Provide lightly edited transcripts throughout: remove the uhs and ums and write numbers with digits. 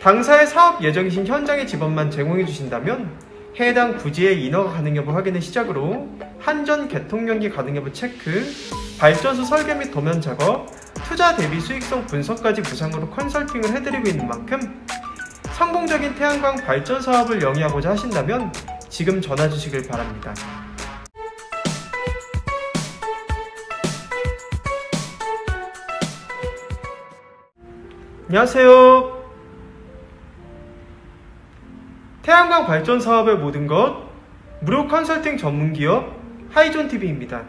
당사의 사업 예정이신 현장의 지번만 제공해 주신다면 해당 부지의 인허가 가능 여부 확인을 시작으로 한전 개통연기 가능 여부 체크, 발전소 설계 및 도면 작업, 투자 대비 수익성 분석까지 무상으로 컨설팅을 해드리고 있는 만큼 성공적인 태양광 발전 사업을 영위하고자 하신다면 지금 전화 주시길 바랍니다. 안녕하세요. 태양광 발전 사업의 모든 것 무료 컨설팅 전문기업 하이존TV입니다.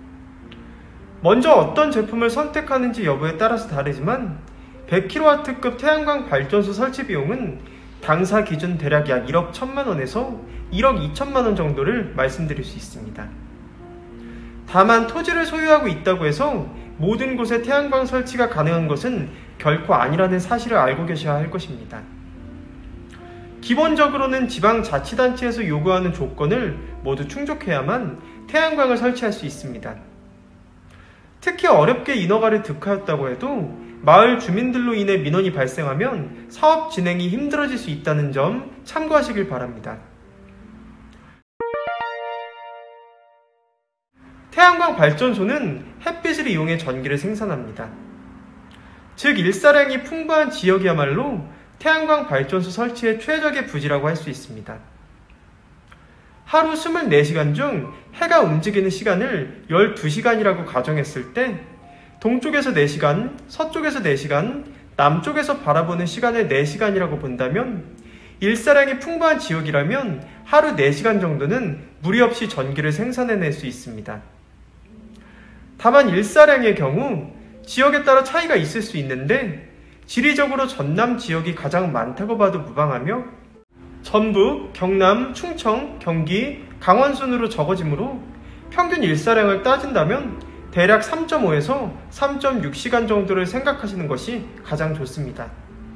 먼저 어떤 제품을 선택하는지 여부에 따라서 다르지만 100kW급 태양광 발전소 설치 비용은 당사 기준 대략 약 1억 1천만원에서 1억 2천만원 정도를 말씀드릴 수 있습니다. 다만 토지를 소유하고 있다고 해서 모든 곳에 태양광 설치가 가능한 것은 결코 아니라는 사실을 알고 계셔야 할 것입니다. 기본적으로는 지방자치단체에서 요구하는 조건을 모두 충족해야만 태양광을 설치할 수 있습니다. 특히 어렵게 인허가를 득하였다고 해도 마을 주민들로 인해 민원이 발생하면 사업 진행이 힘들어질 수 있다는 점 참고하시길 바랍니다. 태양광 발전소는 햇빛을 이용해 전기를 생산합니다. 즉 일사량이 풍부한 지역이야말로 태양광 발전소 설치의 최적의 부지라고 할 수 있습니다. 하루 24시간 중 해가 움직이는 시간을 12시간이라고 가정했을 때 동쪽에서 4시간, 서쪽에서 4시간, 남쪽에서 바라보는 시간을 4시간이라고 본다면 일사량이 풍부한 지역이라면 하루 4시간 정도는 무리 없이 전기를 생산해낼 수 있습니다. 다만 일사량의 경우 지역에 따라 차이가 있을 수 있는데 지리적으로 전남 지역이 가장 많다고 봐도 무방하며 전북, 경남, 충청, 경기, 강원 순으로 적어지므로 평균 일사량을 따진다면 대략 3.5에서 3.6시간 정도를 생각하시는 것이 가장 좋습니다.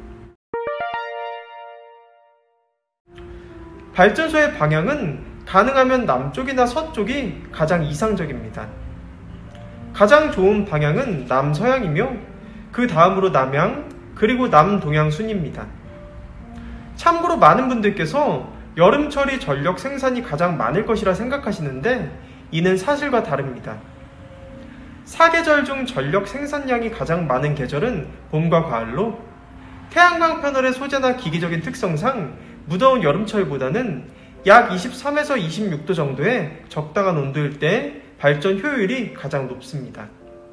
발전소의 방향은 가능하면 남쪽이나 서쪽이 가장 이상적입니다. 가장 좋은 방향은 남서향이며 그 다음으로 남향, 그리고 남동향 순입니다. 참고로 많은 분들께서 여름철이 전력 생산이 가장 많을 것이라 생각하시는데 이는 사실과 다릅니다. 사계절 중 전력 생산량이 가장 많은 계절은 봄과 가을로 태양광 패널의 소재나 기기적인 특성상 무더운 여름철보다는 약 23에서 26도 정도의 적당한 온도일 때 발전 효율이 가장 높습니다.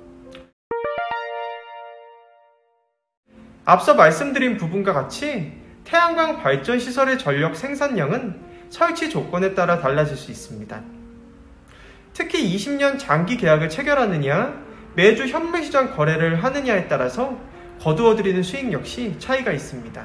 앞서 말씀드린 부분과 같이 태양광 발전 시설의 전력 생산량은 설치 조건에 따라 달라질 수 있습니다. 특히 20년 장기 계약을 체결하느냐, 매주 현물시장 거래를 하느냐에 따라서 거두어들이는 수익 역시 차이가 있습니다.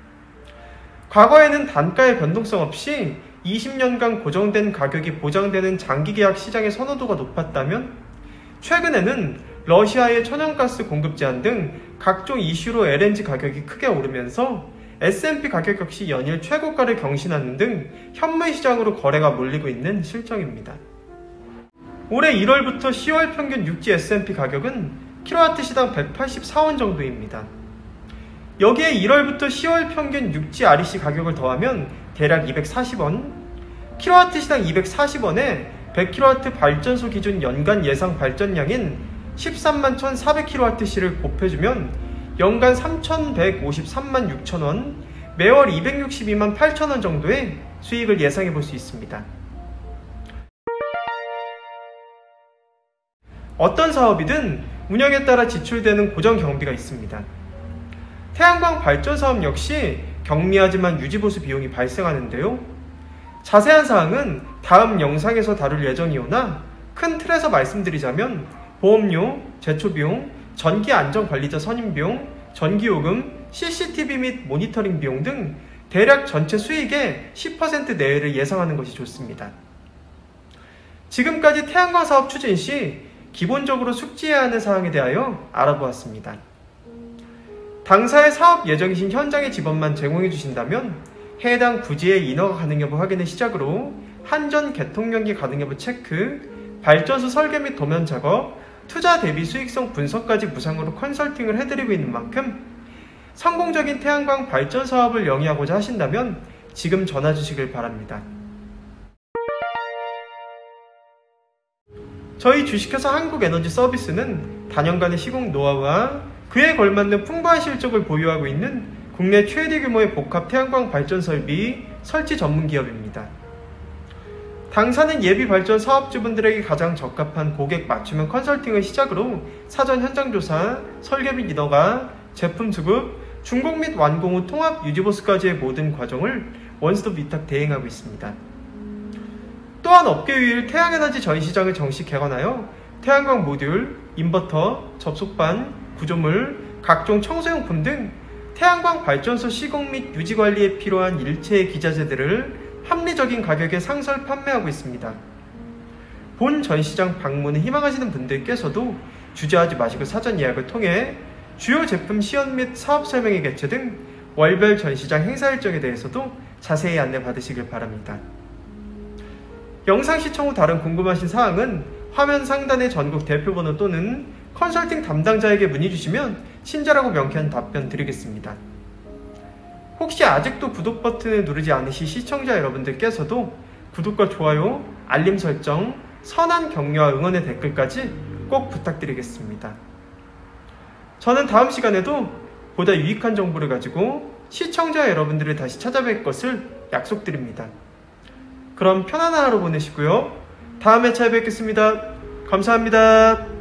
과거에는 단가의 변동성 없이 20년간 고정된 가격이 보장되는 장기계약 시장의 선호도가 높았다면 최근에는 러시아의 천연가스 공급 제한 등 각종 이슈로 LNG 가격이 크게 오르면서 S&P 가격 역시 연일 최고가를 경신하는 등 현물시장으로 거래가 몰리고 있는 실정입니다. 올해 1월부터 10월 평균 육지 S&P 가격은 kW시당 184원 정도입니다. 여기에 1월부터 10월 평균 육지 REC 가격을 더하면 대략 240원, kW시당 240원에 100kW 발전소 기준 연간 예상 발전량인 13만 1,400kWh를 곱해주면 연간 3,153만 6천원, 매월 262만 8천원 정도의 수익을 예상해 볼 수 있습니다. 어떤 사업이든 운영에 따라 지출되는 고정 경비가 있습니다. 태양광 발전 사업 역시 경미하지만 유지보수 비용이 발생하는데요. 자세한 사항은 다음 영상에서 다룰 예정이오나 큰 틀에서 말씀드리자면 보험료, 제초비용, 전기안전관리자 선임비용, 전기요금, CCTV 및 모니터링 비용 등 대략 전체 수익의 10% 내외를 예상하는 것이 좋습니다. 지금까지 태양광 사업 추진 시 기본적으로 숙지해야 하는 사항에 대하여 알아보았습니다. 당사의 사업 예정이신 현장의 지번만 제공해 주신다면 해당 부지의 인허가 가능 여부 확인을 시작으로 한전 개통연기 가능 여부 체크, 발전소 설계 및 도면 작업, 투자 대비 수익성 분석까지 무상으로 컨설팅을 해드리고 있는 만큼 성공적인 태양광 발전 사업을 영위하고자 하신다면 지금 전화 주시길 바랍니다. 저희 주식회사 한국에너지서비스는 단연간의 시공 노하우와 그에 걸맞는 풍부한 실적을 보유하고 있는 국내 최대 규모의 복합 태양광 발전 설비 설치 전문 기업입니다. 당사는 예비 발전 사업주분들에게 가장 적합한 고객 맞춤형 컨설팅을 시작으로 사전 현장 조사, 설계 및 인허가, 제품 수급, 준공 및 완공 후 통합 유지보수까지의 모든 과정을 원스톱 위탁 대행하고 있습니다. 또한 업계 유일 태양에너지 전시장을 정식 개관하여 태양광 모듈, 인버터, 접속반, 구조물, 각종 청소용품 등 태양광 발전소 시공 및 유지 관리에 필요한 일체의 기자재들을 합리적인 가격에 상설 판매하고 있습니다. 본 전시장 방문을 희망하시는 분들께서도 주저하지 마시고 사전 예약을 통해 주요 제품 시연 및 사업 설명회 개최 등 월별 전시장 행사 일정에 대해서도 자세히 안내 받으시길 바랍니다. 영상 시청 후 다른 궁금하신 사항은 화면 상단의 전국 대표번호 또는 컨설팅 담당자에게 문의 주시면 친절하고 명쾌한 답변 드리겠습니다. 혹시 아직도 구독 버튼을 누르지 않으신 시청자 여러분들께서도 구독과 좋아요, 알림 설정, 선한 격려와 응원의 댓글까지 꼭 부탁드리겠습니다. 저는 다음 시간에도 보다 유익한 정보를 가지고 시청자 여러분들을 다시 찾아뵐 것을 약속드립니다. 그럼 편안한 하루 보내시고요. 다음에 찾아뵙겠습니다. 감사합니다.